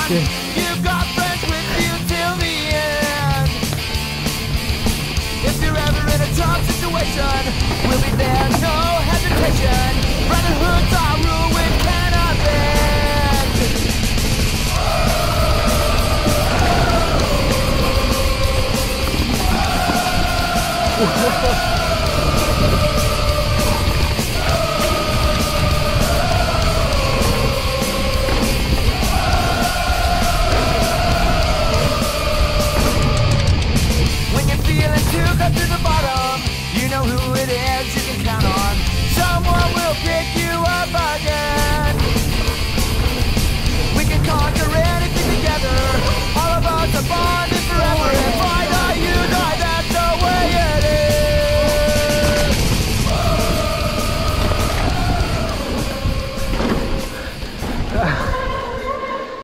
Okay. You've got friends with you till the end. If you're ever in a tough situation, we'll be there, no hesitation. Brotherhoods are ruined, cannot bend.